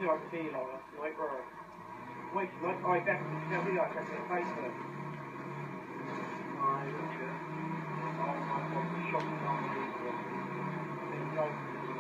like a deal on us, like, bro. Wait, like, I definitely tell me I check their Facebook. Oh my god, the shock is unbelievable. It's like,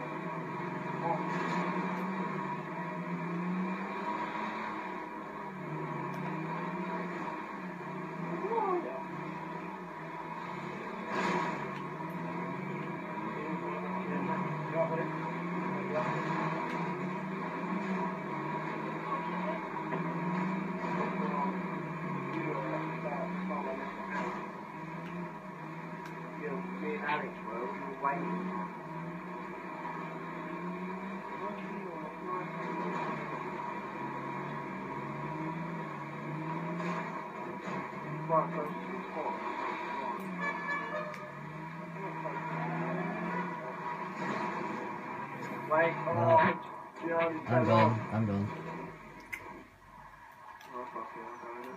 me and Alex were, we were waiting. Right, close to the spot. Wait, I'm going. I'm going. Oh, fuck it, I'm going.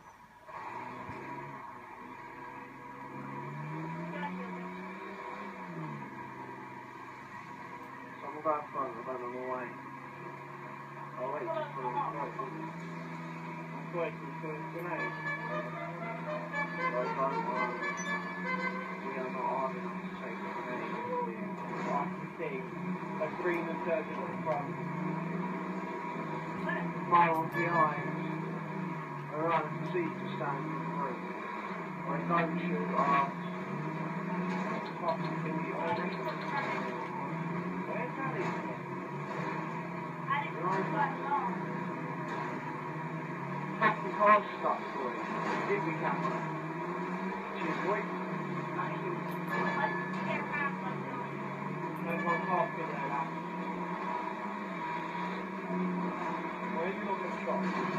So I'm about front, I'm on the way. I'll wait for the I'm waiting for the grenade. We are not hard enough to take the grenade. I can see a green insurgent at the front. Miles behind. Around the seat to stand in the room. I don't shoot arms. Fucking thingy already. Where's Daddy? Fucking car stuck, boy. Give me camera. Cheers, boy. There's one half in there now. Where's your good shot?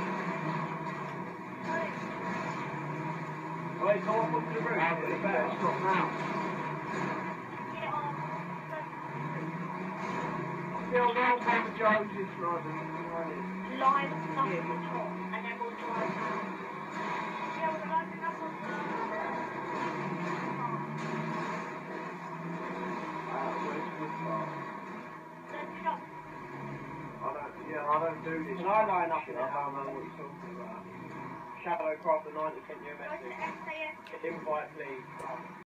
Wait, go up onto the roof. It's better stop now. Still down by the Joneses, rather than line up on the top, and then we'll drive down. Yeah, we're lining up on the... where's the car? I don't do this. Can I line up in it? I don't know what you're talking about. Shadowcraft the 90 sent you a message. Invite, please.